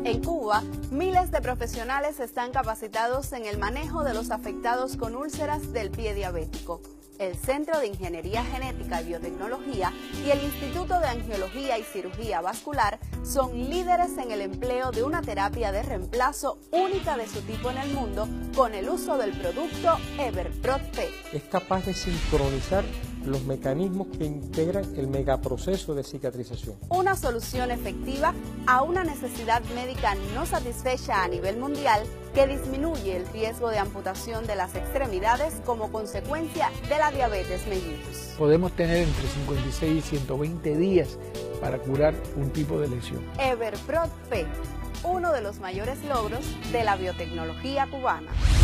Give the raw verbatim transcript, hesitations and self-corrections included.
En Cuba, miles de profesionales están capacitados en el manejo de los afectados con úlceras del pie diabético. El Centro de Ingeniería Genética y Biotecnología y el Instituto de Angiología y Cirugía Vascular son líderes en el empleo de una terapia de reemplazo única de su tipo en el mundo con el uso del producto EverProt-P. Es capaz de sincronizar los mecanismos que integran el megaproceso de cicatrización. Una solución efectiva a una necesidad médica no satisfecha a nivel mundial que disminuye el riesgo de amputación de las extremidades como consecuencia de la diabetes mellitus. Podemos tener entre cincuenta y seis y ciento veinte días para curar un tipo de lesión. EverProt-P, uno de los mayores logros de la biotecnología cubana.